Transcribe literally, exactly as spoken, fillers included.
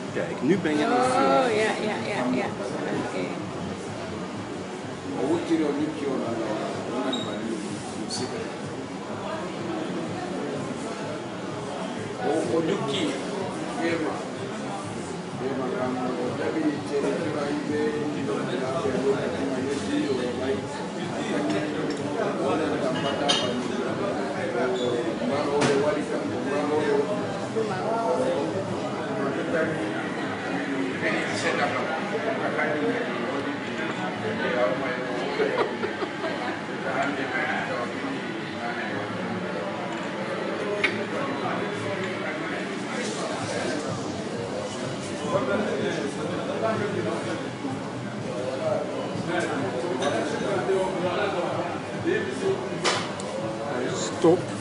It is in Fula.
Kijk, nu ben je aan het Oh, filmen. ja, ja, ja, ja. Oké. Oduki, Ema, Ema kama David Cheritura ibe ndio ndio kama Yesu ndio mai. Wana ndampata hapa ni mama wale wali kama mama wale. Ni senda kama akani ni au mai. Stop.